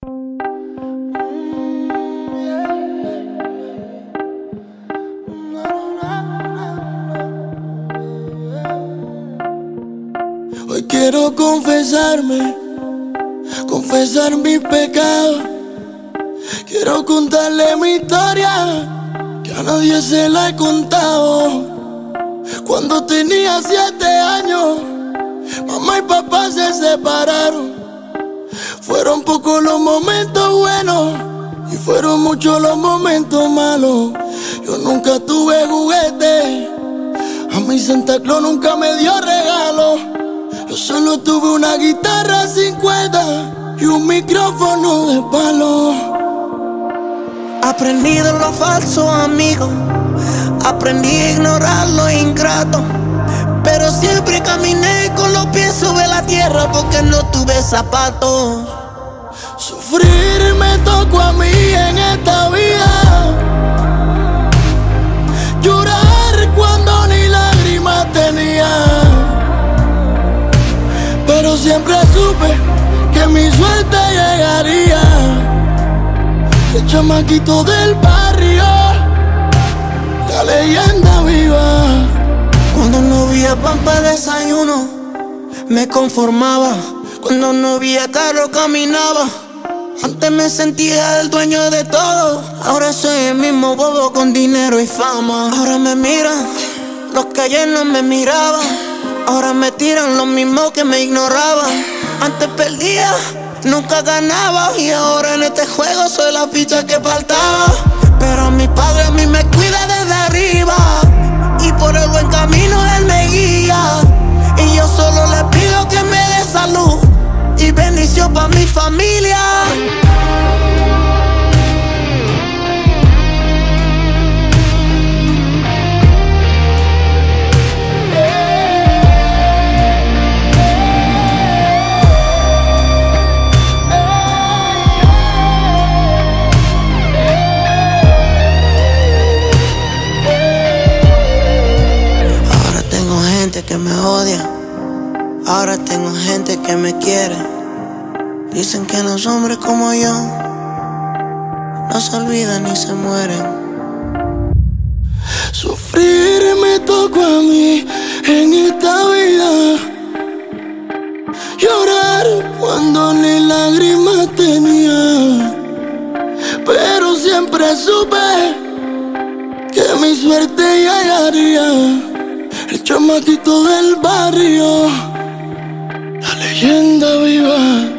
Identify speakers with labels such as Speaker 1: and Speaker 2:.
Speaker 1: Hoy quiero confesarme, confesar mis pecados. Quiero contarle mi historia, que a nadie se la he contado. Cuando tenía 7 años, mamá y papá se separaron. Fueron pocos los momentos buenos y fueron muchos los momentos malos. Yo nunca tuve juguete, a mí Santa Claus nunca me dio regalo. Yo solo tuve una guitarra sin cuerda y un micrófono de palo.
Speaker 2: Aprendí de los falsos amigos, aprendí a ignorar los ingratos, pero siempre caminé con los pies sobre la tierra porque no tuve zapatos.
Speaker 1: Sufrir me tocó a mí en esta vida, llorar cuando ni lágrimas tenía, pero siempre supe que mi suerte llegaría. El chamaquito del barrio, la leyenda viva.
Speaker 2: Cuando no había pan para desayuno, me conformaba. Cuando no había carro, caminaba. Antes me sentía el dueño de todo, ahora soy el mismo bobo con dinero y fama. Ahora me miran los que ayer no me miraban, ahora me tiran los mismos que me ignoraban. Antes perdía, nunca ganaba, y ahora en este juego soy la ficha que faltaba. Pero mi padre a mí me cuida desde arriba, y por el buen camino él me guía. Y yo solo le pido que me dé salud y bendición para mi familia. Que me odia, ahora tengo gente que me quiere. Dicen que los hombres como yo no se olvidan ni se mueren.
Speaker 1: Sufrir me tocó a mí en esta vida, llorar cuando ni lágrimas tenía, pero siempre supe que mi suerte llegaría. El chamaquito del barrio, la leyenda viva.